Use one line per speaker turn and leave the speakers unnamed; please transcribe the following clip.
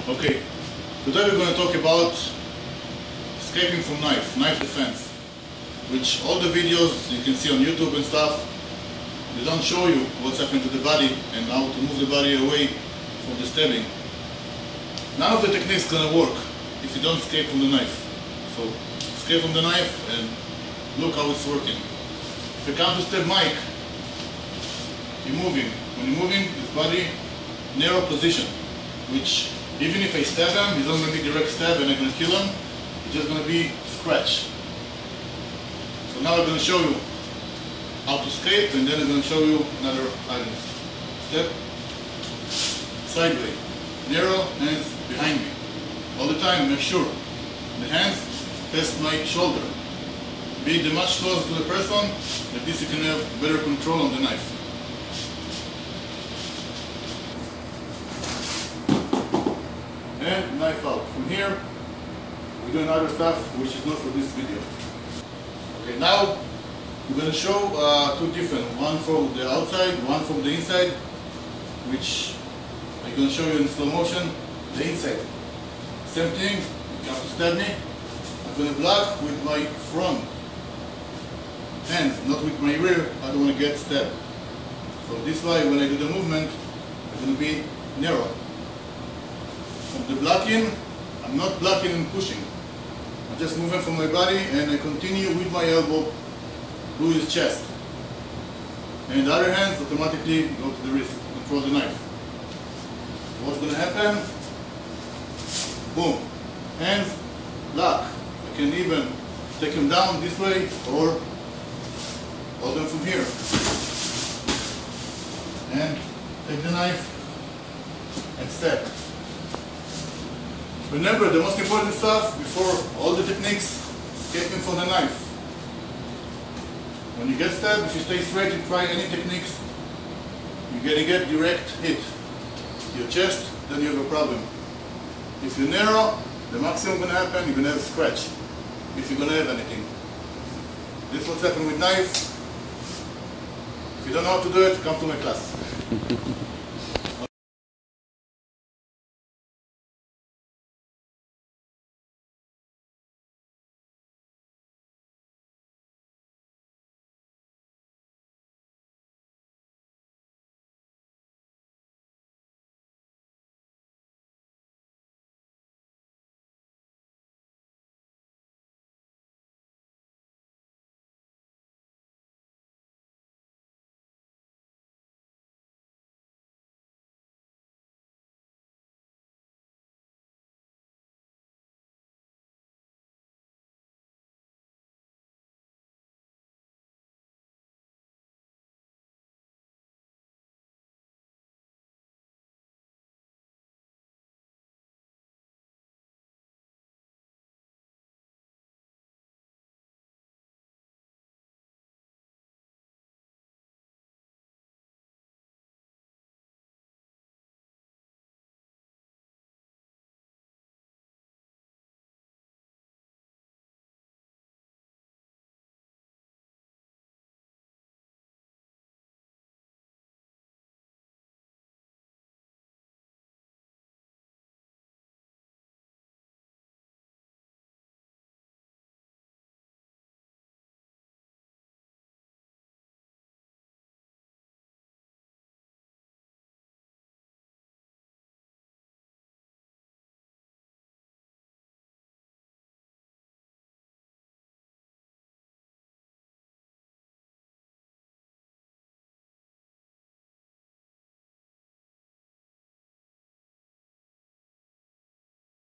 Okay, today we're going to talk about escaping from knife defense, which all the videos you can see on YouTube and stuff, they don't show you what's happening to the body and how to move the body away from the stabbing. None of the techniques is going to work if you don't escape from the knife. So escape from the knife and look how it's working. If you come to stab Mike, you're moving. When you're moving, his body narrow position, which even if I stab him, he's not going to be direct stab and I'm going to kill him. It's just going to be scratch. So now I'm going to show you how to escape, and then I'm going to show you another items. Step, sideways, narrow, hands behind me. All the time, make sure the hands past my shoulder. Be the much closer to the person, that this you can have better control on the knife. And knife out. From here, we're doing other stuff which is not for this video. Okay, now we're going to show two different, one from the outside, one from the inside, which I'm going to show you in slow motion. The inside, same thing. You have to stab me. I'm going to block with my front hands, not with my rear. I don't want to get stabbed. So this way, when I do the movement, it's going to be narrow. From the blocking, I'm not blocking and pushing. I'm just moving from my body and I continue with my elbow to his chest. And the other hands automatically go to the wrist to control the knife. What's going to happen? Boom. Hands, lock. I can even take him down this way or hold them from here. And take the knife and stab. Remember, the most important stuff before all the techniques, escaping from the knife. When you get stabbed, if you stay straight and try any techniques, you're going to get direct hit to your chest, then you have a problem. If you narrow, the maximum going to happen, you're going to have a scratch, if you're going to have anything. This is what's happened with knife. If you don't know how to do it, come to my class.